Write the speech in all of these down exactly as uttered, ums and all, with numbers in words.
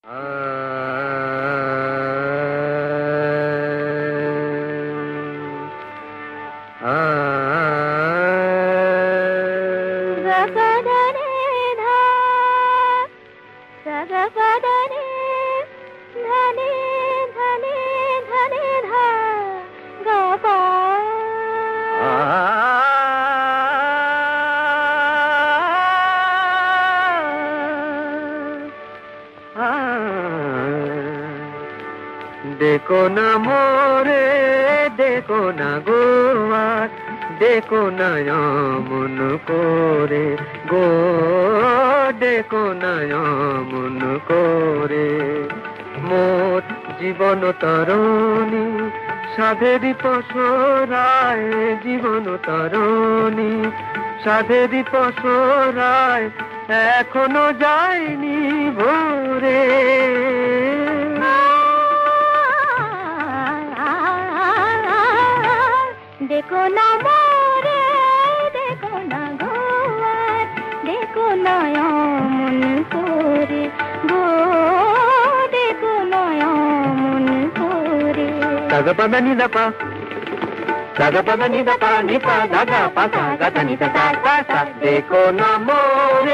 देखो ना मोरे देखो ना गोवा देखो ना यमुन कोरे गो देखो ना यमुन कोरे मोर जीवन तरणी साधेरी पसराय जीवन तरणी साधेरी पसराय एखोनो जायनी भोरे देखो ना मोरे देखो ना गोवा देखो ना यमुन कोरे गो देखो ना यमुन कोरे सागा पदा नि दा पा सागा पदा नि दा पा नि पा दा गा पा सा गा दा नि दा सा सा सा देखो ना मोरे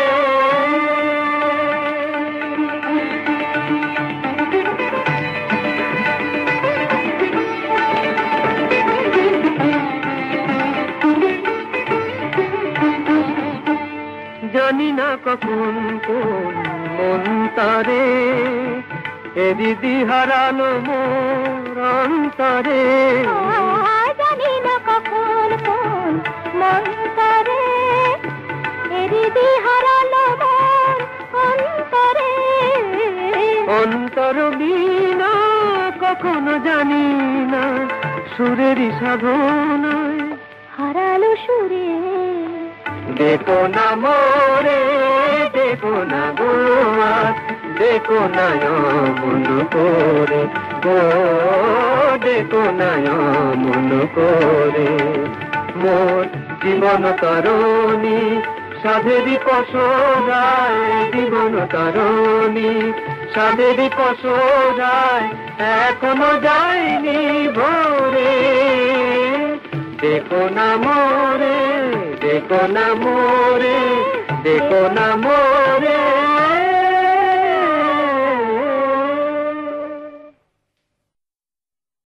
জানি না কখন কোন মন তারে এদিদি হারালো মোর অন্তরে জানি না কখন কোন মন তারে এদিদি হারালো মোর অন্তরে অন্তর বিনা কখনো জানি না সুরেরই সাধনায় হারালো সুরে देखो ना मोरे देखो ना गोवा देखो ना यमुन कोरे गो देखो ना यमुन कोरे मोर जीवन तरणी साधेरी पसराय जीवन तरणी साधेरी पसराय एखोनो जायनी भोरे देखो ना मोरे देखो ना मोरे देखो ना मोरे